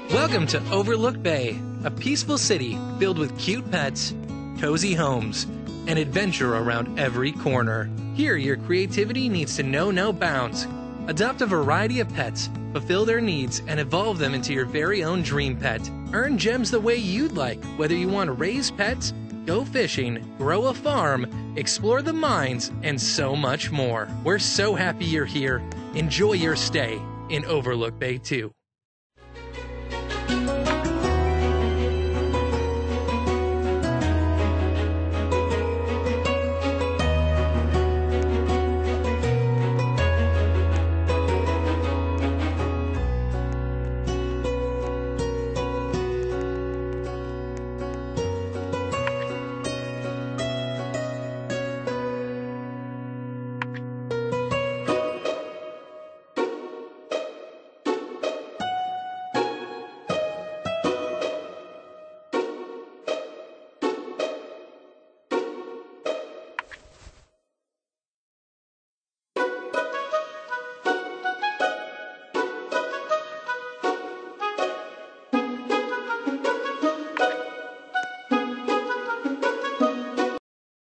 Welcome to Overlook Bay, a peaceful city filled with cute pets, cozy homes, and adventure around every corner. Here, your creativity needs to know no bounds. Adopt a variety of pets, fulfill their needs, and evolve them into your very own dream pet. Earn gems the way you'd like, whether you want to raise pets, go fishing, grow a farm, explore the mines, and so much more. We're so happy you're here. Enjoy your stay in Overlook Bay 2.